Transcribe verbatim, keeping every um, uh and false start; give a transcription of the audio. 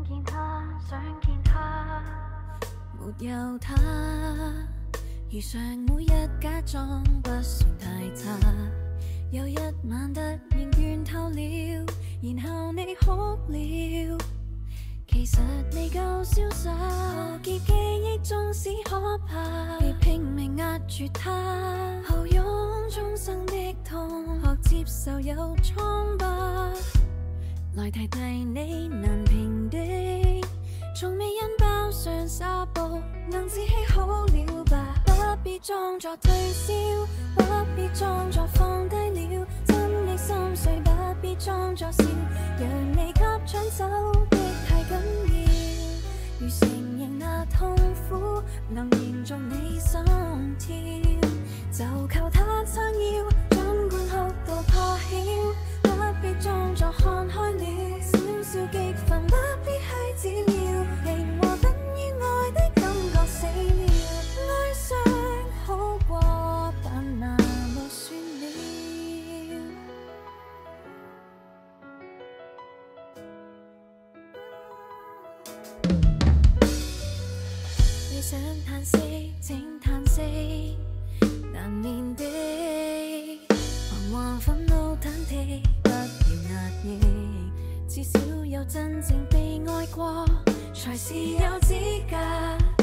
見他，想見他，沒有他，如常每日假裝不算太差。有一晚突然倦透了，然後你哭了。其實未夠瀟灑，何結記憶縱使可怕，別拼命壓住它，後擁終生的痛，學接受有瘡疤。來提提你難平的，從未因包上紗布能自欺好了吧？不必裝作退燒，不必裝作放低了，真的心碎不必裝作笑，讓你給搶走的太緊要。如承認那痛苦能延續你心跳，就靠他撐腰，儘管哭到破曉，不必裝作看開了，少少激憤不必去治療，平和等於愛的感覺死了，哀傷好過扮麻木算了。你想嘆息，請嘆息，難免的，彷徨憤怒忐忑，不要壓抑，至少有真正被愛過，才是有資格